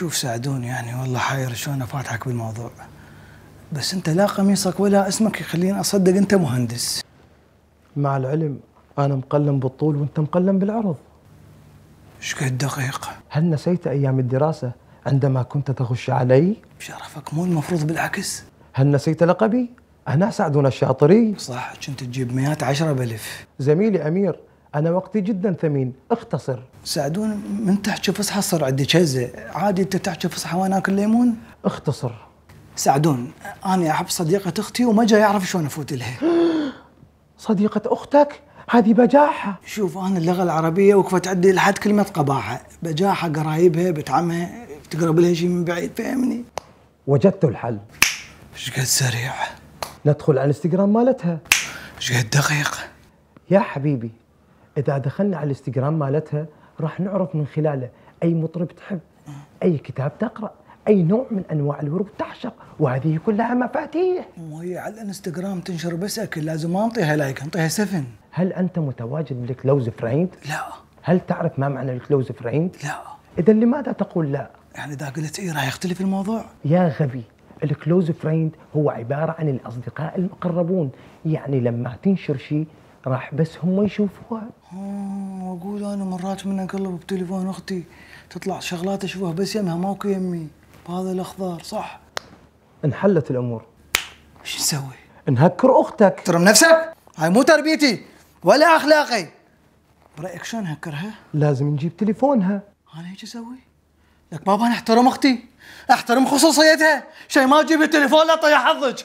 شوف ساعدوني يعني والله حاير شلون افاتحك بالموضوع. بس انت لا قميصك ولا اسمك يخليني اصدق انت مهندس. مع العلم انا مقلم بالطول وانت مقلم بالعرض. ايش قد دقيق؟ هل نسيت ايام الدراسة عندما كنت تغش علي؟ بشرفك مو المفروض بالعكس؟ هل نسيت لقبي؟ انا سعدون الشاطري. صح كنت تجيب مئات 10 بألف. زميلي امير انا وقتي جدا ثمين، اختصر. ساعدون من تحكي فصحى صار عندي كذا، عادي انت تحكي فصحى وانا اكل ليمون؟ اختصر. ساعدون انا احب صديقة اختي وما جاي اعرف شلون افوت لها. صديقة اختك؟ هذه بجاحة. شوف انا اللغة العربية وقفت عندي لحد كلمة قباحة، بجاحة قرايبها بتعمها تقرب لها شيء من بعيد، فهمني؟ وجدت الحل. ايش قد سريع؟ ندخل على الانستغرام مالتها. ايش قد دقيق؟ يا حبيبي اذا دخلنا على الانستغرام مالتها راح نعرف من خلاله اي مطرب تحب، اي كتاب تقرا، اي نوع من انواع الورود تعشق، وهذه كلها مفاتيح. وهي على الانستغرام تنشر بس اكل، لازم ما انطيها لايك، انطيها 7. هل انت متواجد بالكلوز فريند؟ لا. هل تعرف ما معنى الكلوز فريند؟ لا. اذا لماذا تقول لا؟ يعني اذا قلت ايه راح يختلف الموضوع؟ يا غبي، الكلوز فريند هو عباره عن الاصدقاء المقربون، يعني لما تنشر شيء راح بس هم يشوفوها. واقول انا مرات من اقلب بتليفون اختي تطلع شغلات اشوفها بس يمها ماكو يمي بهذا الاخضر، صح؟ انحلت الامور. ايش نسوي؟ نهكر اختك. احترم نفسك، هاي مو تربيتي ولا اخلاقي. برايك شلون هكرها؟ لازم نجيب تليفونها. انا هيك اسوي؟ لك بابا انا احترم اختي، احترم خصوصيتها، شيء ما تجيب التليفون لا طيح حظك.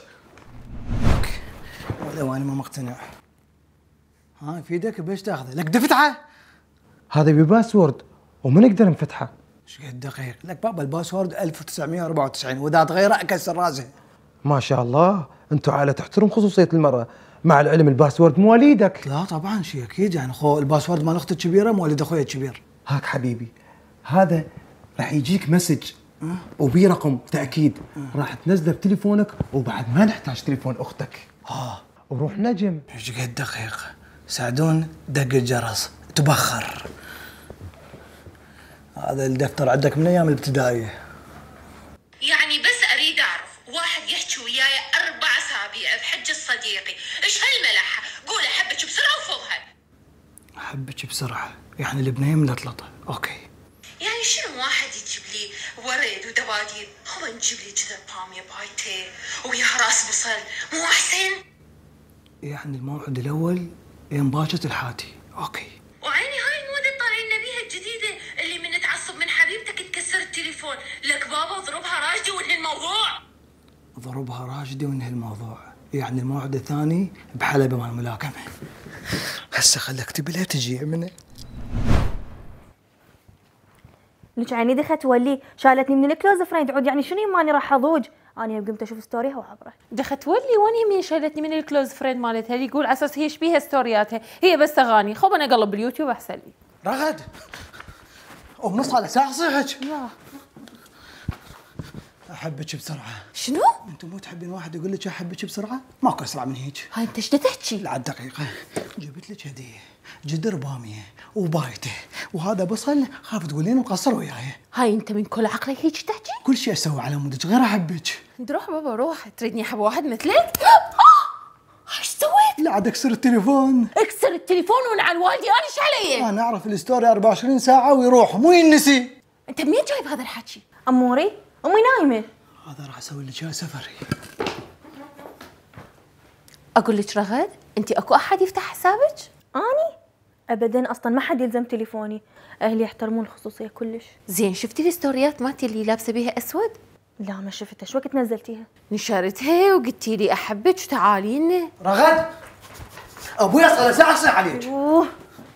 ولو انا ما مقتنع. ها في ايدك بايش تاخذه؟ لك دفتعه؟ هذا بباسورد وما نقدر نفتحه. ايش قد دقيق؟ لك بابا الباسورد 1994 واذا تغيره اكسر راسه. ما شاء الله انتم عائله تحترم خصوصيه المراه، مع العلم الباسورد مواليدك. لا طبعا شيء اكيد، يعني خو الباسورد مال اختي الكبيره مواليد اخوي الكبير. هاك حبيبي هذا راح يجيك مسج وبي رقم تاكيد، راح تنزله بتليفونك وبعد ما نحتاج تليفون اختك. وروح نجم. ايش قد دقيق؟ ساعدون دق الجرس تبخر. هذا الدفتر عندك من ايام الابتدائيه. يعني بس اريد اعرف، واحد يحكي وياي 4 اسابيع بحجه صديقي، ايش هالملحه؟ قول احبك بسرعه وفوها. احبك بسرعه يعني البنيه ملطلطه، اوكي. يعني شنو واحد يجيب لي ورد ودباديب، هو نجيب لي كذا باميه بايته وياها راس بصل، مو احسن؟ يعني الموعد الاول يوم باجت الحاتي، اوكي. وعيني هاي الموضه طالعين بيها الجديده اللي من تعصب من حبيبتك تكسر التليفون، لك بابا اضربها راجدي وانهي الموضوع. ضربها راشدي وانهي الموضوع، يعني الموعد الثاني بحلبة مال الملاكمة. هسه خليك تبي لا تجي منه. لك عيني دخت تولي شالتني من الكلوز فريند، عود يعني شنو ماني راح اضوج؟ انا يوم قمت اشوف ستوريها وعبره. دخت ولي وين يمين شالتني من الكلوز فريند مالتها اللي يقول على اساس هي ايش بيها ستورياتها، هي بس اغاني، خب انا اقلب باليوتيوب احسن لي. رغد ونص على ساعة صيحك. لا احبك بسرعة. شنو؟ انتم مو تحبين واحد يقول لك احبك بسرعة؟ ماكو اسرع من هيك. هاي انت ايش تحكي؟ لا دقيقة، جبت لك هدية، جدر بامية وبايته وهذا بصل، خاف تقولين مقصر وياي. هاي انت من كل عقلك هيك تحكي؟ كل شيء اسوي على مودك غير احبك. روح بابا روح، تريدني احب واحد مثلك؟ ايش سويت؟ لا عاد اكسر التليفون. اكسر التليفون ونعل والدي، انا ايش علي؟ انا اعرف الستوري 24 ساعة ويروح مو ينسي. انت منين جايب هذا الحكي؟ اموري امي نايمه. هذا راح اسوي لك اياه سفري. اقول لك رغد، انت اكو احد يفتح حسابك؟ اني ابدا، اصلا ما حد يلزم تليفوني، اهلي يحترمون الخصوصيه كلش. زين شفتي الستوريات مالتي اللي لابسه بيها اسود؟ لا ما شفتها، شو وقت نزلتيها؟ نشرتها وقلتي لي احبك وتعالي لنا. رغد ابوي صار ساعة صيح عليك. اوه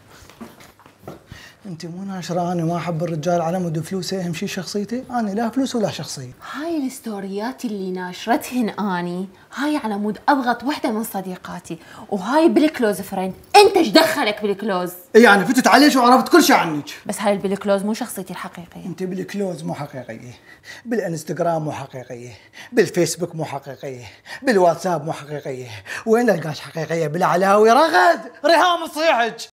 انت مو ناشره انا ما احب الرجال على مود فلوسه، اهم شيء شخصيتي، انا لا فلوس ولا شخصيه. هاي الستوريات اللي ناشرتهن اني، هاي على مود ابغض وحده من صديقاتي، وهاي بالكلوز فريند، انت ايش دخلك بالكلوز؟ يعني فتت عليك وعرفت كل شيء عنك. بس هاي بالكلوز مو شخصيتي الحقيقيه. انت بالكلوز مو حقيقيه، بالانستغرام مو حقيقيه، بالفيسبوك مو حقيقيه، بالواتساب مو حقيقيه، وين القاش حقيقيه؟ بالعلاوي رغد ريهام تصيحك.